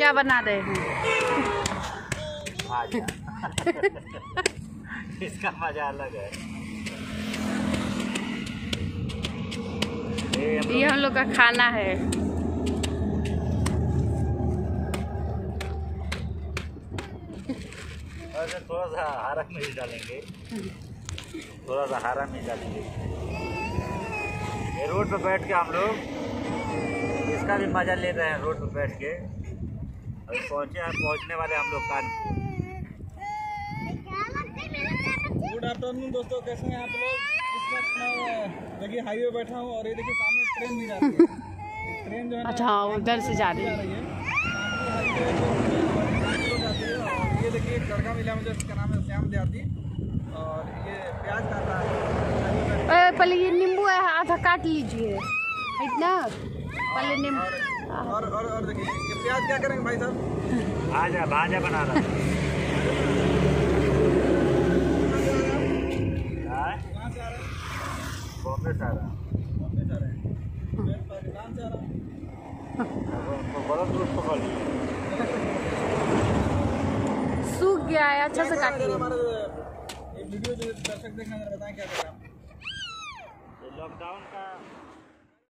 क्या बना रहे हैं? इसका मजा अलग है। ये हम लोग का खाना है। और थोड़ा सा हरा मिर्च डालेंगे, थोड़ा सा हरा मिर्च डालेंगे। ये रोड पे बैठ के हम लोग इसका भी मजा ले रहे हैं। रोड पे बैठ के अभी पहुंचने वाले हम लोग कानपुर। गुड आफ्टरनून दोस्तों, कैसे हैं आप लोग? इस वक्त मैं देखिए हाईवे बैठा हूँ और ये देखिए सामने ट्रेन भी जाती है। ट्रेन जो है अच्छा उधर से जा रही है। ये देखिए एक लड़का मिला मुझे, इसका नाम है श्याम देहाती और ये प्याज खाता है। पहले ये नींबू है, आधा काट लीजिए इतना। पहले नींबू और देखिए ये प्याज क्या करेंगे भाई साहब? भाजा बना रहा है। कहाँ से आ रहे हैं? बॉम्बे से आ रहा है। बॉम्बे से आ रहे हैं? पाकिस्तान से आ रहा हूँ। बहुत दूर पकड़ लिया। सूख गया है, अच्छा से काटिए। हमारे वीडियो जो दर्शक देखना बताएं क्या करें आप? लॉकडाउन का